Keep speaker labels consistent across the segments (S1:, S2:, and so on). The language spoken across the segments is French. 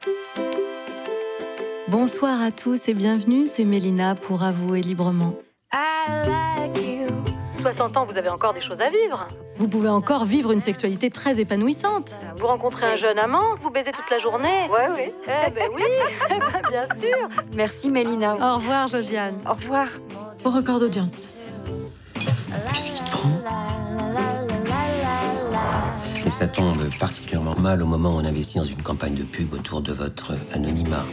S1: Bonsoir à tous et bienvenue, c'est Mélina pour Avouer librement. 60 ans, vous avez encore des choses à vivre. Vous pouvez encore vivre une sexualité très épanouissante. Vous rencontrez un jeune amant, vous baisez toute la journée.
S2: Ouais, oui.
S1: Eh ben oui, eh ben bien sûr.
S2: Merci Mélina.
S1: Au revoir Josiane.
S2: Au revoir.
S1: Au record d'audience.
S3: Qu'est-ce qui te prend? Et ça tombe particulièrement mal au moment où on investit dans une campagne de pub autour de votre anonymat.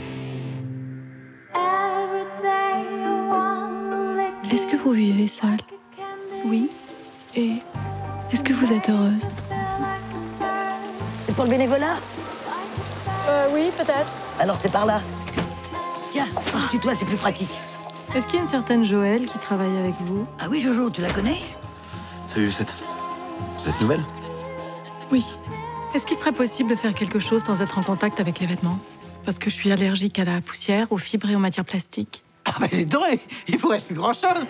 S1: Est-ce que vous vivez seule? Oui. Et est-ce que vous êtes heureuse?
S4: C'est pour le bénévolat?
S1: Oui, peut-être.
S4: Alors c'est par là. Tiens, tutoie, c'est plus pratique.
S1: Est-ce qu'il y a une certaine Joëlle qui travaille avec vous?
S4: Ah oui, Jojo, tu la connais?
S5: Salut Lucette. Vous êtes nouvelle?
S1: Oui. Est-ce qu'il serait possible de faire quelque chose sans être en contact avec les vêtements? Parce que je suis allergique à la poussière, aux fibres et aux matières plastiques.
S6: Ah mais les dents, il vous reste plus grand-chose.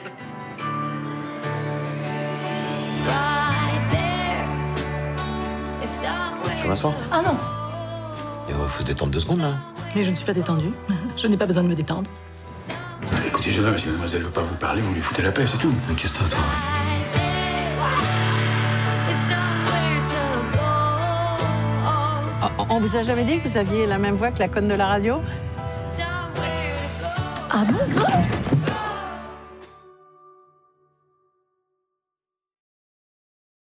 S5: Je peux m'asseoir?
S1: Ah non.
S5: Il faut se détendre 2 secondes là.
S1: Mais je ne suis pas détendue. Je n'ai pas besoin de me détendre.
S7: Écoutez, jeune homme, si mademoiselle veut pas vous parler, vous lui foutez la paix, c'est tout.
S5: Mais qu'est-ce que t'as, toi?
S8: On vous a jamais dit que vous aviez la même voix que la conne de la radio?
S1: Ah bon?